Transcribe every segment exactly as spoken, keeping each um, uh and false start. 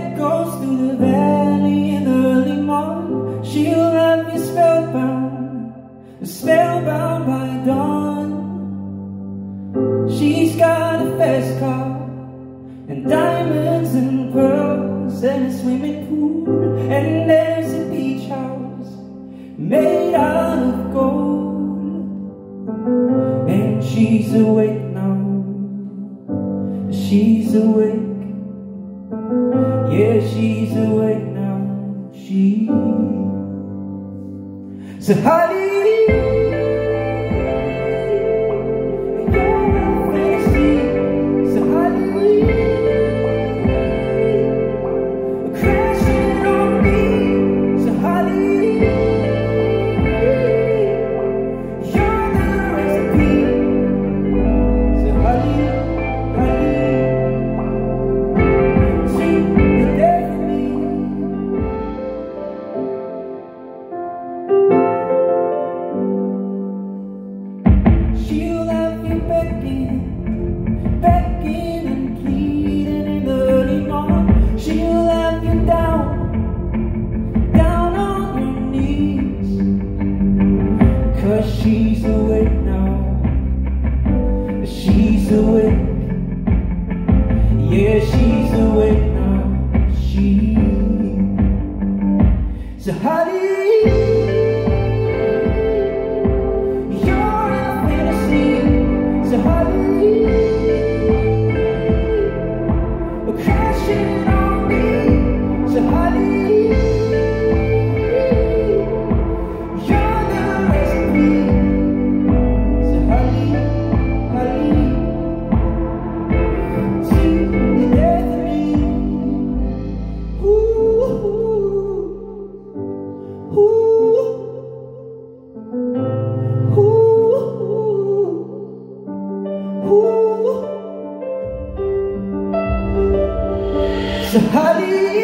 echoes through the valley in the early morn. She'll have you spellbound, spellbound by dawn. She's got a fast car and diamonds and pearls and a swimming pool, and there's a beach house made out of gold. And she's awake now, she's awake, yeah, she's awake now. She so honey, she's awake now, she's awake, yeah, she's awake now. She so honey, you're a fantasy. So honey, crashing on me. So honey, so honey,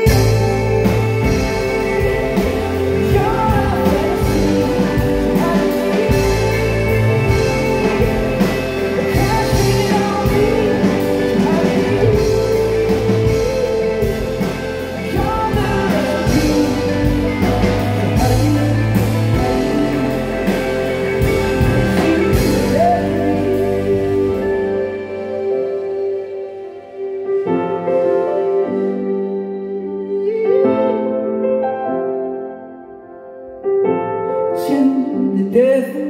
to the death.